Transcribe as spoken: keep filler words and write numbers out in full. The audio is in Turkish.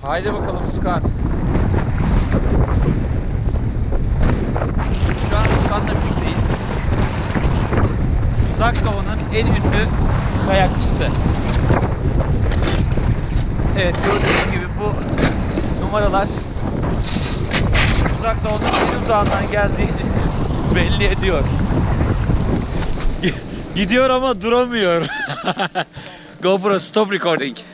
Haydi bakalım Sukan. Şu an Sukan'la birlikteyiz. Uzak Doğu'nun en ünlü kayakçısı. Evet, gördüğünüz gibi bu numaralar Uzak Doğu'nun en uzağından geldiğini belli ediyor. Gidiyor ama duramıyor. GoPro stop recording.